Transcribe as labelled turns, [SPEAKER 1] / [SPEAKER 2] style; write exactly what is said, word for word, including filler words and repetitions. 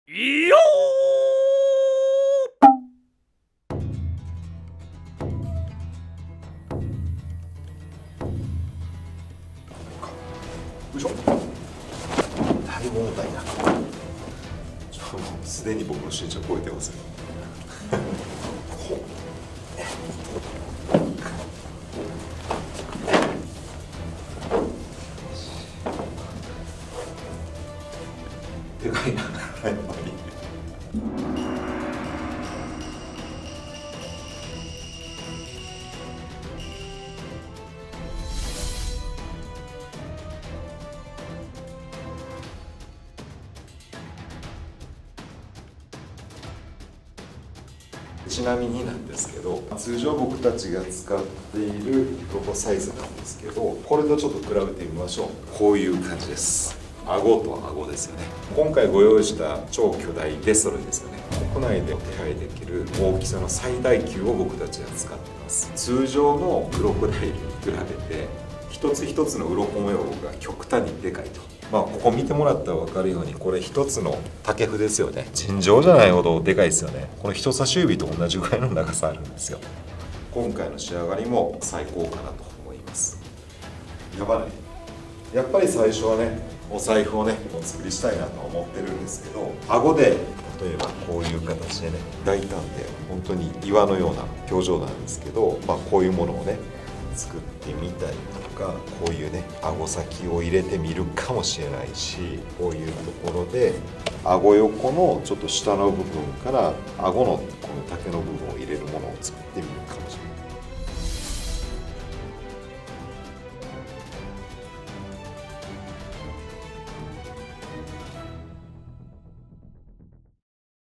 [SPEAKER 1] いよ
[SPEAKER 2] よいしょ。大問題な。ちょもうすでに僕の身長超えてますよ。でかいな、やっぱり。ちなみになんですけど、通常僕たちが使っているロゴサイズなんですけど、これとちょっと比べてみましょう。こういう感じです。顎と顎ですよね。今回ご用意した超巨大デストロイですよね。国内で手配できる大きさの最大級を僕たちは使っています。通常のクロコダイルに比べて一つ一つの鱗模様が極端にでかいと。まあここ見てもらったら分かるように、これ一つの竹譜ですよね。尋常じゃないほどでかいですよね。この人差し指と同じぐらいの長さあるんですよ。今回の仕上がりも最高かなと思います。やばない。やっぱり最初はね、お財布をねお作りしたいなと思ってるんですけど、顎で例えばこういう形でね、大胆で本当に岩のような表情なんですけど、まあ、こういうものをね作ってみたりとか、こういうね顎先を入れてみるかもしれないし、こういうところで顎横のちょっと下の部分から顎のこの竹の部分を入れるものを作ってみる